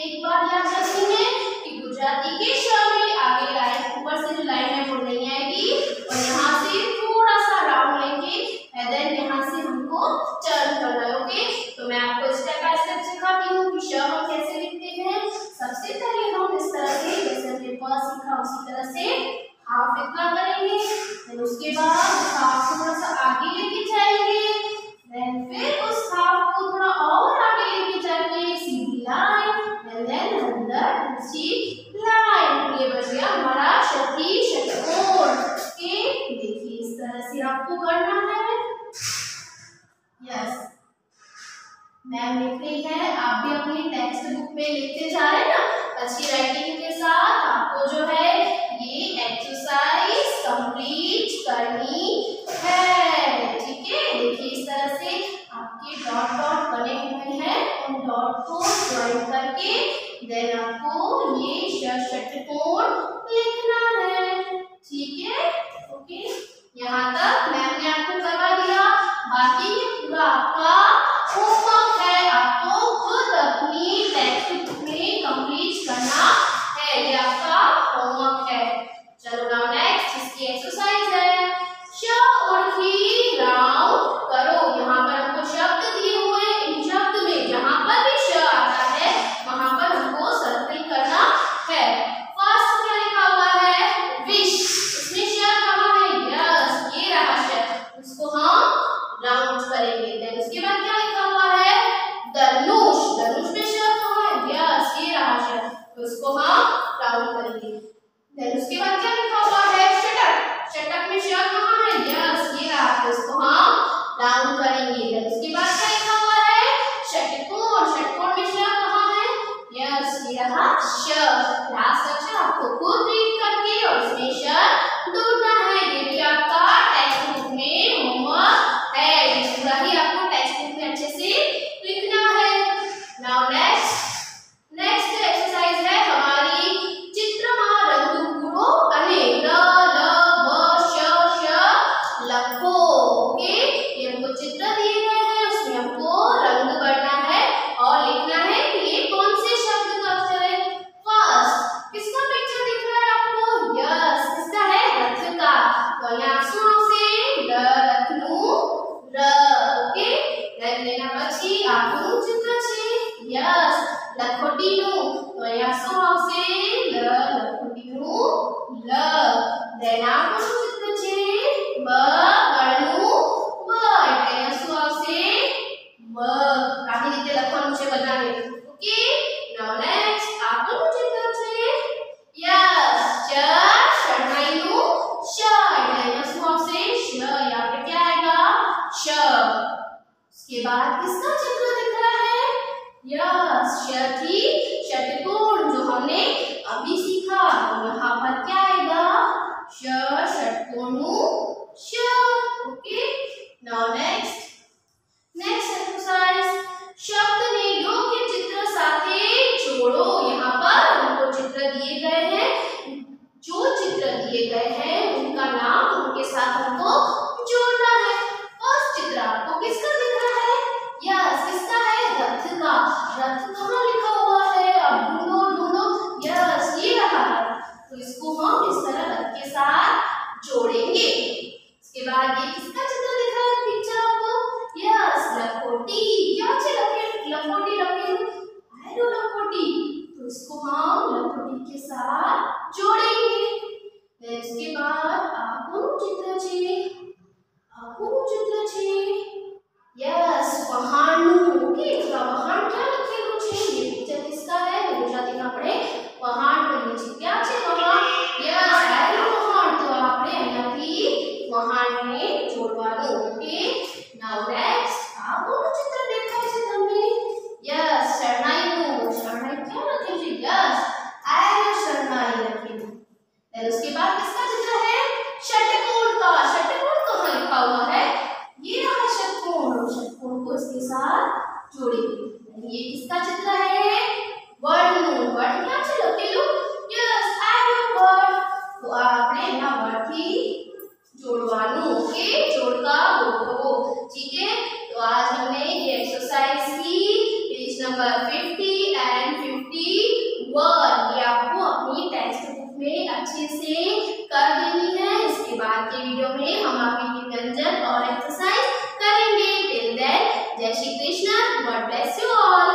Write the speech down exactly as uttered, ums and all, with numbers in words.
एक बात याद रखेंगे कि गुजराती के श में आगे लाइन ऊपर से जो लाइन है वो नहीं आएगी और यहाँ से थोड़ा सा राउंड लेके देन यहाँ से हमको टर्न करना है। ओके, तो मैं आपको स्टेप बाय स्टेप सिखाती हूँ कि श हम कैसे लिखते हैं। सबसे पहले हम इस तरह से जैसे हमने प सीखा उसी तरह से हाफ इतना करेंगे, फिर उसके बाद हाफ को थोड़ा सा आगे लेके जाएंगे, देन फिर उस हाफ को थोड़ा और आगे लेके जाके सीधी लाइन एंड देन अंदर दूसरी लाइन। ये बन गया हमारा शक्ति षटकोण। ओके, देखिए इस तरह से आपको करना है। यस, मैम लिख रही है, आप भी अपनी टेक्स्ट बुक में लिखते जा रहे हैं ना अच्छी राइटिंग के साथ। आपको जो है ये एक्सरसाइज कंप्लीट करनी है, ठीक है। देखिए इस तरह से आपके डॉट डॉट बने हुए हैं, उन डॉट को ज्वाइन करके देन आपको ये षटकोण लिखना है, ठीक है। ओके, यहाँ तक मैम ने आपको करवा दिया। बाकी ये पूरा आपका होमवर्क है, आपको खुद अपनी टेक्स्ट बुक में कंप्लीट करना है, ये आपका होमवर्क है। चलो नाउ नेक्स्ट इसकी एक्सरसाइज है श उर्खी राउंड करो। यहाँ पर हमको शब्द दिए हुए, इन शब्द में जहाँ पर भी श आता है वहां पर हमको सर्कल करना है। फर्स्ट क्या लिखा हुआ है, विश, इसमें श कहाँ है, यस ये रहा श, उसको हम राउंड करेंगे। देन उसके बाद क्या लिखा हुआ है, धनुष, धनुष में श कहाँ है, यस ये रहा श, तो उसको हम राउंड करेंगे। देन उसके बाद क्या लिखा हुआ है, षटक, षटक में श कहाँ है, यस ये रहा, तो इसको हम राउंड करेंगे। देन उसके बाद क्या लिखा हुआ है, षटकोण, षटकोण में श कहाँ है, यस ये रहा श। लास्ट अक्षर आपको खुद रीड करके और इसमें श ढूंढना है। ये भी आपका टेक्स्ट बुक में होमवर्क है, ये पूरा ही आपको टेक्स्ट बुक में अच्छे से लिखना है। नाउ नेक्स्ट नेक्स्ट एक्सरसाइज है हमारी चित्रमा रंग पूरो अने र ल व श श लखो। ओके, ये हमको चित्र दिए गए हैं, उसमें हमको रंग भरना है और लिखना है कि ये कौन से शब्द का अक्षर है। फर्स्ट किसका पिक्चर दिख रहा है आपको, यस किसका है, रथ का, तो यहाँ सुनो से र रथनु र। ओके, देन लेना પછી આપણું चित्र છે, यस લખોટીનું, તો અહીંયા શું આવશે, લ લખોટીનું લ। દેન આપણું चित्र છે બ ગળનું બ, એટલે અહીંયા શું આવશે, બ। આવી રીતે લખવાનું છે બધાને। ઓકે, નાઉ નેક્સ્ટ આપણું चित्र છે यस च शरणाईનું श, એટલે અહીંયા શું આવશે, श, यहाँ पे क्या आएगा, श। उसके बाद किसका चित्र दिख रहा है, यस षठी षटकोण जो हमने अभी सीखा, तो यहाँ पर क्या आएगा, श षट में अच्छे से कर देनी है। इसके बाद के वीडियो में हम आगे के व्यंजन और एक्सरसाइज करेंगे। टिल देन जय Shri Krishna, God bless you all.